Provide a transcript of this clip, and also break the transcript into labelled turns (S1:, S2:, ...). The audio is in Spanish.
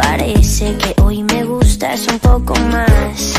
S1: parece que hoy me gustas un poco más.